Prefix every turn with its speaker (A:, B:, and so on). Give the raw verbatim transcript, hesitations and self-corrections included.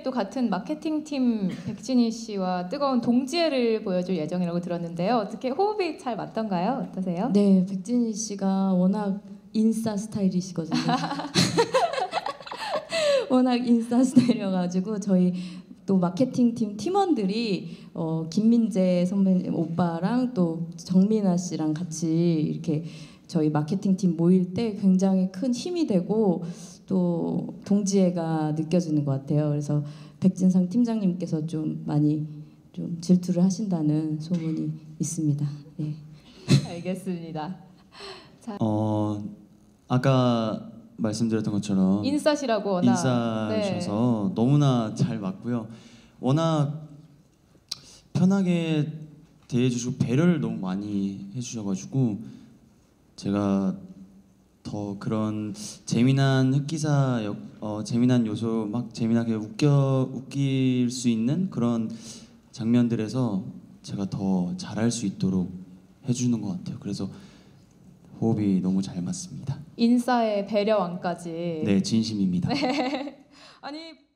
A: 또 같은 마케팅팀 백진희 씨와 뜨거운 동지애를 보여줄 예정이라고 들었는데요. 어떻게 호흡이 잘 맞던가요? 어떠세요?
B: 네, 백진희 씨가 워낙 인싸 스타일이시거든요. 워낙 인싸 스타일이어가지고 저희 또 마케팅팀 팀원들이 어, 김민재 선배님 오빠랑 또 정민아 씨랑 같이 이렇게 저희 마케팅팀 모일 때 굉장히 큰 힘이 되고 또 동지애가 느껴지는 것 같아요. 그래서 백진상 팀장님께서 좀 많이 좀 질투를 하신다는 소문이 있습니다. 네.
A: 알겠습니다. 자,
C: 어 아까 말씀드렸던 것처럼
A: 인싸시라고 워낙
C: 인싸셔서 네. 너무나 잘 맞고요. 워낙 편하게 대해주시고 배려를 너무 많이 해주셔가지고 제가 더 그런 재미난 흑기사 역, 어, 재미난 요소 막 재미나게 웃겨 웃길 수 있는 그런 장면들에서 제가 더 잘할 수 있도록 해주는 것 같아요. 그래서 호흡이 너무 잘 맞습니다.
A: 인싸의 배려왕까지.
C: 네, 진심입니다.
A: 네. 아니.